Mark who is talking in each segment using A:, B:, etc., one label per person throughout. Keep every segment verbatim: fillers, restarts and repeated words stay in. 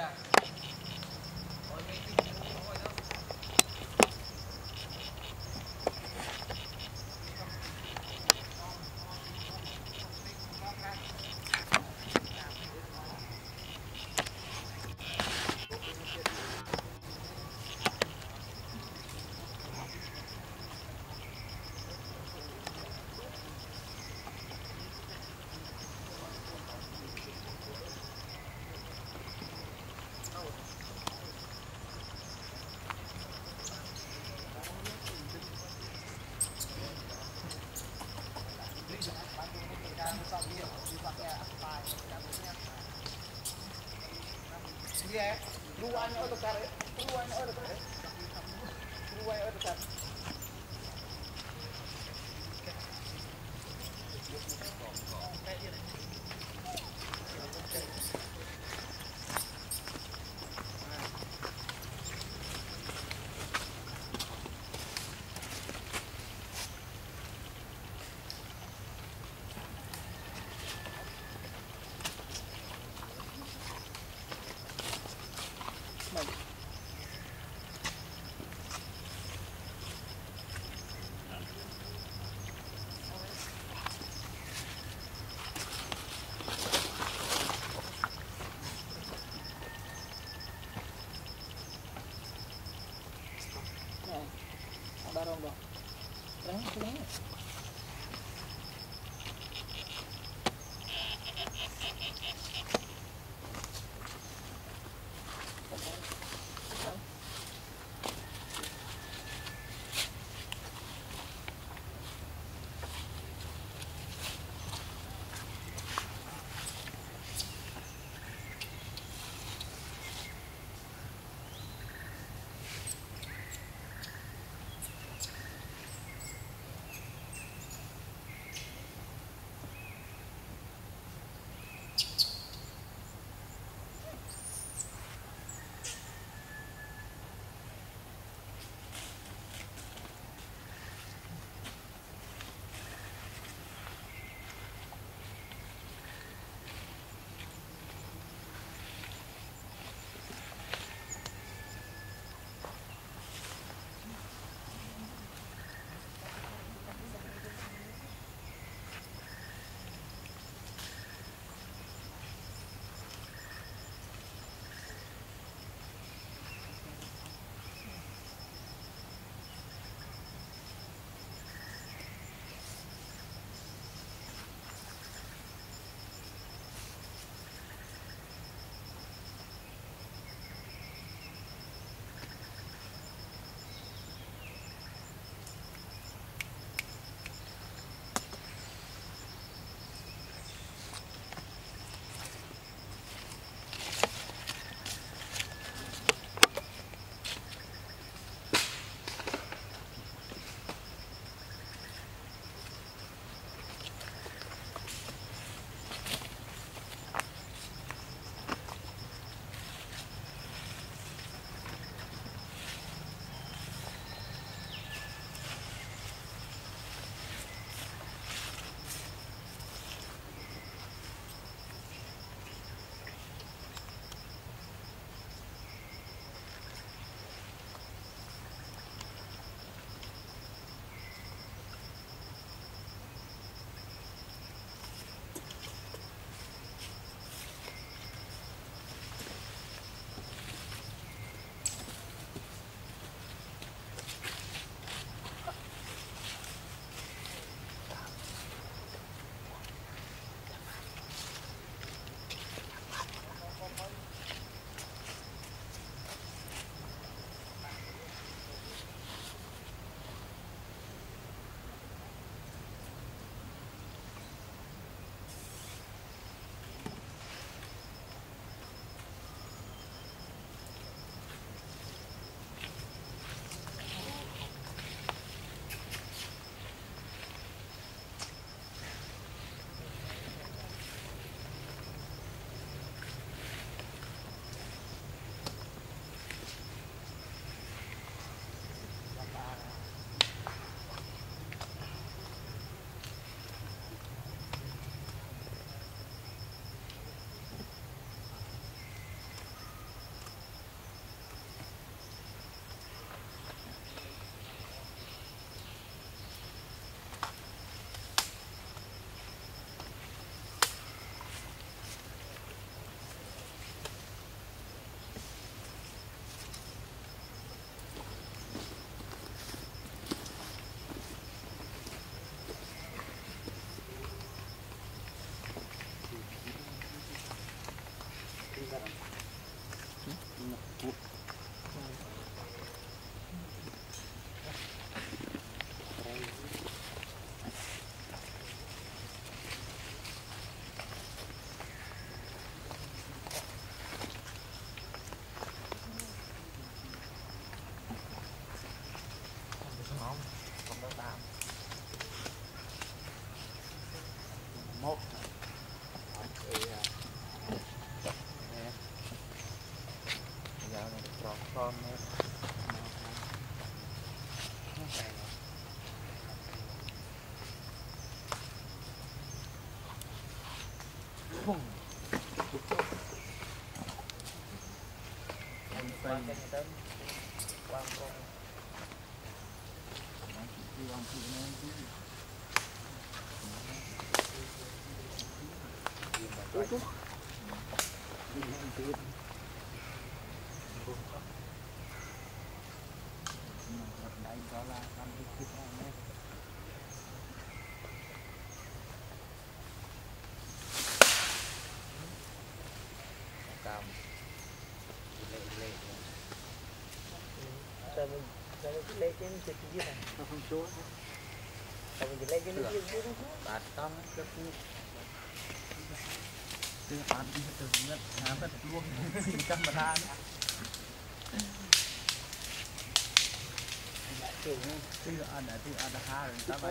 A: Iya, luarnya auto car, luarnya auto car, luarnya auto car. một giờ này tròn con nữa bùng anh quay cái tới quang con đi làm gì nữa Ủa, chú. Đây đó là năm mươi phút này. Cam. Lệ lệ. Sao mình sao mình lệ trên cái gì này? Nó không số. Sao mình lệ trên cái gì cũng bát tông rất nhiều. Từ ăn đi từ nhất làm rất luôn xin camera nữa từ ăn ở từ ăn ha rồi ta phải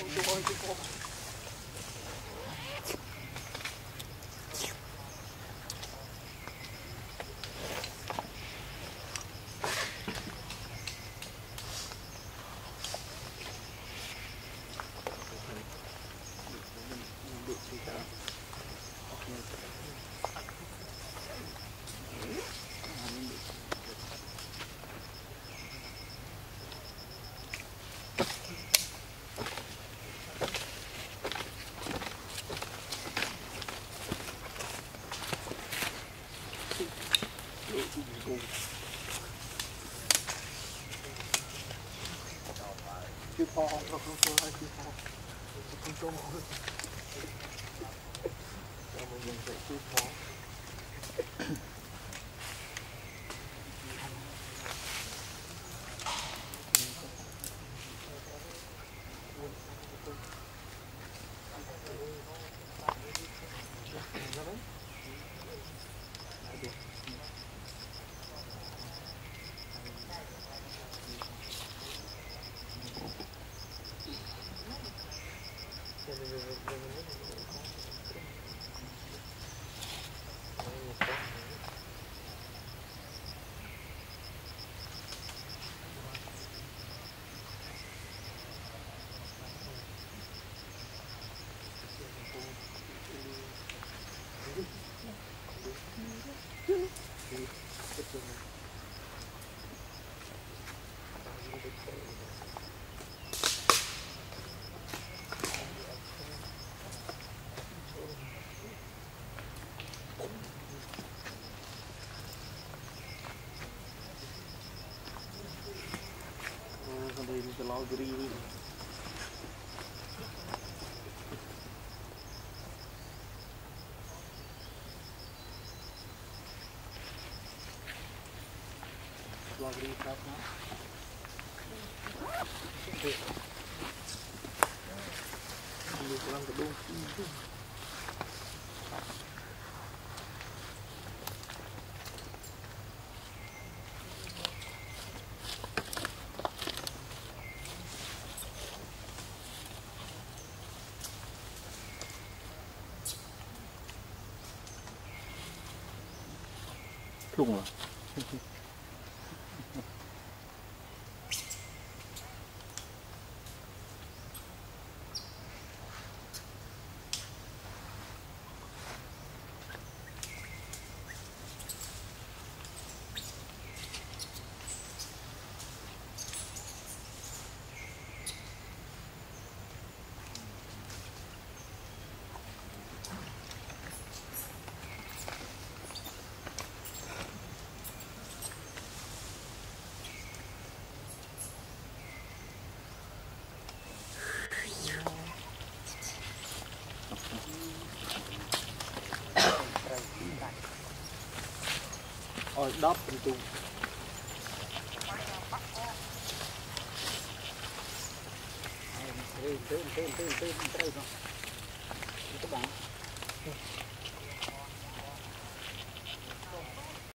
A: chưa pho không không chưa hay chưa pho không cho mọi cho mọi người sẽ chưa pho the log green log green top now ini pulang gedung luôn rồi đóp bên tu Hãy subscribe cho kênh Ghiền Mì Gõ để không bỏ lỡ những video hấp dẫn.